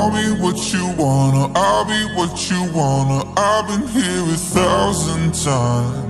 Tell me what you wanna, I'll be what you wanna. I've been here 1,000 times.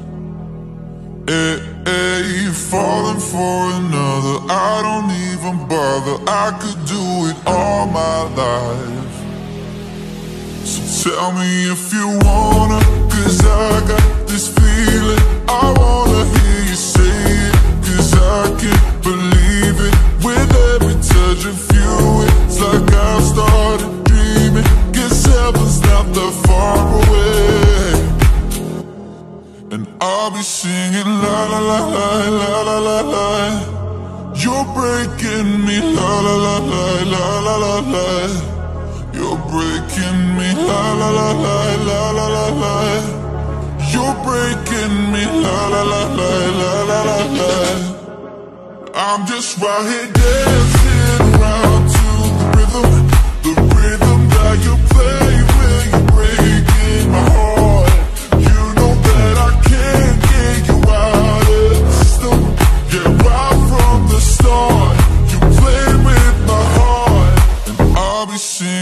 Hey, falling for another, I don't even bother. I could do it all my life. So tell me if you wanna, 'cause I got this feeling. I wanna hear you say it, 'cause I can't believe it. With every touch of you, it's like I've started dreaming. Guess heaven's not that far away. And I'll be singing la la la la la la la la. You're breaking me la la la la la la la la. You're breaking me la la la la la la la la. You're breaking me la la la la la la la la. I'm just right here dancing around to the rhythm that you play when you're breaking my heart. You know that I can't get you out of the system. Yeah, right from the start, you play with my heart, and I'll be singing.